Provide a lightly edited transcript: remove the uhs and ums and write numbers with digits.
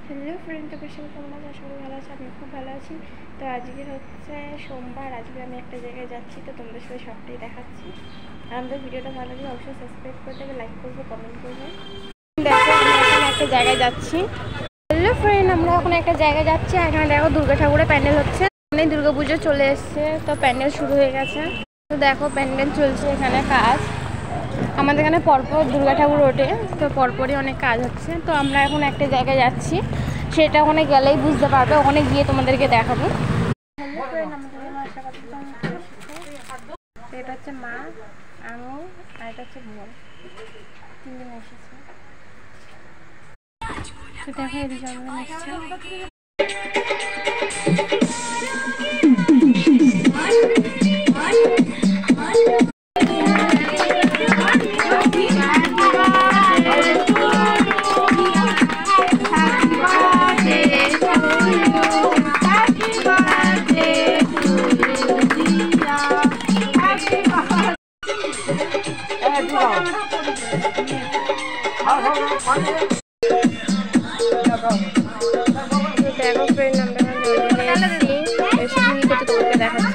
Hello friend, তো সবাই কেমন আছে? আশা করি ভালো আছে। আমি খুব ভালো আছি। তো আজকে হচ্ছে সোমবার, আজকে আমি একটা জায়গায় যাচ্ছি, তো তোমাদের সাথে সবটাই দেখাচ্ছি। আর আমাদের ভিডিওটা ভালো লাগলে অবশ্যই সাবস্ক্রাইব করে দেবে, লাইক করবে, কমেন্ট করবে। দেখো আমরা এখন একটা জায়গায় যাচ্ছি। হ্যালো ফ্রেন্ড, আমরা এখন একটা জায়গায় যাচ্ছি। এখানে দেখো দুর্গা ঠাকুরের প্যান্ডেল হচ্ছে। অনেক দুর্গা পুজো চলে এসছে, তো প্যান্ডেল শুরু হয়ে গেছে। তো দেখো প্যান্ডেল চলছে এখানে কাজ। আমাদের এখানে পরপর দুর্গা ঠাকুর ওঠে, তো পরপরই অনেক কাজ হচ্ছে। তো আমরা এখন একটা জায়গায় যাচ্ছি, সেটা ওখানে গেলেই বুঝতে পারবে, ওখানে গিয়ে তোমাদেরকে দেখাবো। এটা হচ্ছে মা, আমি, আর এটা হচ্ছে বোন, তিনজন এসেছে। তো দেখো এদিকে আমরা এসেছি। দেখো ফ্রেন্ড, আমরা এসে কি করতে তোমাকে দেখাচ্ছি।